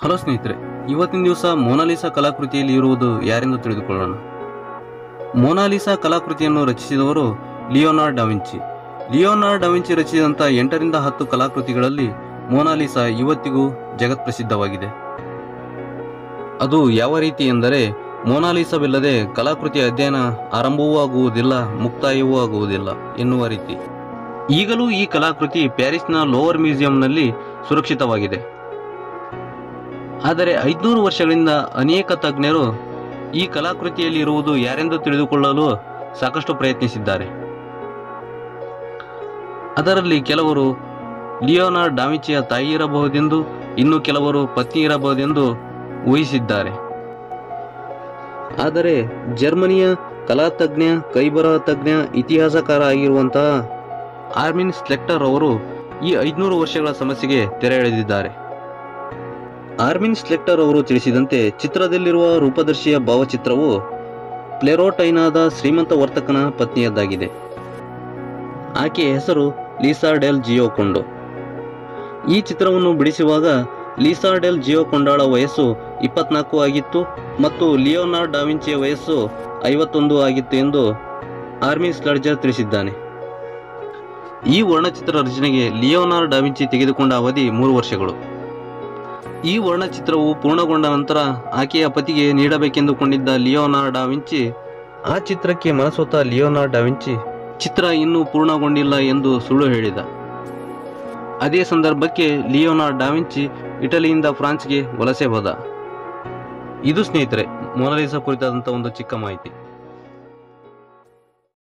Hello ಸ್ನೇಹಿತರೆ, ಇವತ್ತಿನ ದಿವಸ ಮೊನಾಲಿಸಾ ಕಲಾಕೃತಿಯಲ್ಲಿ ಇರುವುದು ಯಾರೆಂದು ತಿಳಿದುಕೊಳ್ಳೋಣ. ಮೊನಾಲಿಸಾ ಕಲಾಕೃತಿಯನ್ನು ರಚಿಸಿದವರು Leonardo da Vinci. Leonardo da Vinci ರಚಿಸಿದಂಥ 8 ರಿಂದ 10 ಕಲಾಕೃತಿಗಳಲ್ಲಿ ಮೊನಾಲಿಸಾ ಇವತ್ತಿಗೂ ಜಗತ್ಪ್ರಸಿದ್ಧವಾಗಿದೆ. ಅದು ಯಾವ ರೀತಿ ಎಂದರೆ, ಮೊನಾಲಿಸಾವಿಲ್ಲದೆ ಕಲಾಕೃತಿಯ ಅಧ್ಯಯನ ಆರಂಭವೂ ಆಗುವುದಿಲ್ಲ, ಮುಕ್ತಾಯವೂ ಆಗುವುದಿಲ್ಲ ಎನ್ನುವ ರೀತಿ. ಈಗಲೂ ಈ ಕಲಾಕೃತಿ ಪ್ಯಾರಿಸ್ನ ಲೋವರ್ ಮ್ಯೂಸಿಯಂನಲ್ಲಿ ಸುರಕ್ಷಿತವಾಗಿದೆ. ಆದರೆ 500 ವರ್ಷಗಳಿಂದ ಅನೇಕ ತಜ್ಞರು ಈ ಕಲಾಕೃತಿಯಲ್ಲಿ ಇರುವುದು ಯಾರೆಂದು ತಿಳಿದುಕೊಳ್ಳಲು ಸಾಕಷ್ಟು ಪ್ರಯತ್ನಿಸಿದ್ದಾರೆ. ಅದರಲ್ಲಿ ಕೆಲವರು ಲಿಯೋನಾರ್ಡೋ ಡಾ ವಿಂಚಿಯ ತಾಯಿ ಇರಬಹುದೆಂದು, ಇನ್ನು ಕೆಲವರು ಪತ್ನಿ ಇರಬಹುದೆಂದು ಊಹಿಸಿದ್ದಾರೆ. ಆದರೆ ಜರ್ಮನಿಯ ಕಲಾತಜ್ಞ, ಕೈಬರಹ ತಜ್ಞ, ಇತಿಹಾಸಕಾರ ಆಗಿರುವಂತಹ ಆರ್ಮಿನ್ ಸ್ಲೆಕ್ಟರ್ ಅವರು ಈ 500 ವರ್ಷಗಳ ಸಮಸ್ಯೆಗೆ ತೆರೆ ಎಳೆದಿದ್ದಾರೆ. ಆರ್ಮಿನ್ ಸ್ಲೆಕ್ಟರ್ ಅವರು ತಿಳಿಸಿದಂತೆ, ಚಿತ್ರದಲ್ಲಿರುವ ರೂಪದರ್ಶಿಯ ಭಾವಚಿತ್ರವು ಫ್ಲೋರೆಂಟೈನಾದ ಶ್ರೀಮಂತ ವರ್ತಕನ ಪತ್ನಿಯದ್ದಾಗಿದೆ. ಆಕೆಯ ಹೆಸರು ಲೀಸಾ ಡೆಲ್ ಜಿಯೋಕೊಂಡೊ. ಈ ಚಿತ್ರವನ್ನು ಬಿಡಿಸುವಾಗ ಲೀಸಾ ಡೆಲ್ ಜಿಯೋಕೊಂಡಾಳ ವಯಸ್ಸು 24 ಆಗಿತ್ತು ಮತ್ತು ಲಿಯೋನಾರ್ಡೋ ಡಾ ವಿಂಚಿಯ ವಯಸ್ಸು 51 ಆಗಿತ್ತು ಎಂದು ಆರ್ಮಿನ್ ಸ್ಲೆಕ್ಟರ್ ತಿಳಿಸಿದ್ದಾನೆ. ಈ ವರ್ಣಚಿತ್ರ ರಚನೆಗೆ ಲಿಯೋನಾರ್ಡೋ ಡಾ ವಿಂಚಿ ತೆಗೆದುಕೊಂಡ ಅವಧಿ 3 ವರ್ಷಗಳು. ಈ ವರ್ಣಚಿತ್ರವು ಪೂರ್ಣಗೊಂಡ ನಂತರ ಆಕೆಯ ಪತಿಗೆ ನೀಡಬೇಕೆಂದುಕೊಂಡಿದ್ದ ಲಿಯೋನಾರ್ಡೋ ಡಾ ವಿಂಚಿ ಆ ಚಿತ್ರಕ್ಕೆ ಮನಸೋತ ಲಿಯೋನಾರ್ಡೋ ಡಾ ವಿಂಚಿ ಚಿತ್ರ ಇನ್ನೂ ಪೂರ್ಣಗೊಂಡಿಲ್ಲ ಎಂದು ಸುಳ್ಳು ಹೇಳಿದ. ಅದೇ ಸಂದರ್ಭಕ್ಕೆ ಲಿಯೋನಾರ್ಡೋ ಡಾ ವಿಂಚಿ ಇಟಲಿಯಿಂದ ಫ್ರಾನ್ಸ್ಗೆ ವಲಸೆ ಹೋದ. ಇದು ಸ್ನೇಹಿತರೆ ಮೊನಾಲಿಸಾ ಕುರಿತಾದಂಥ ಒಂದು ಚಿಕ್ಕ ಮಾಹಿತಿ.